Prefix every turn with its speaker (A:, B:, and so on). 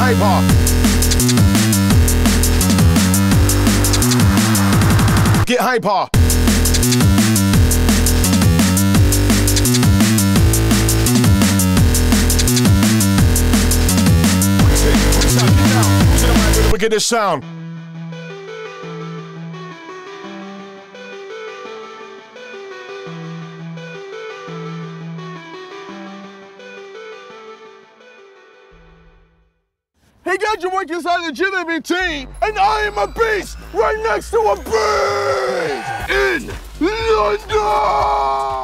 A: hyper. Get hyper. Look at this sound. Hey guys, you're working inside the gym every team, and I am a beast right next to a beast in London!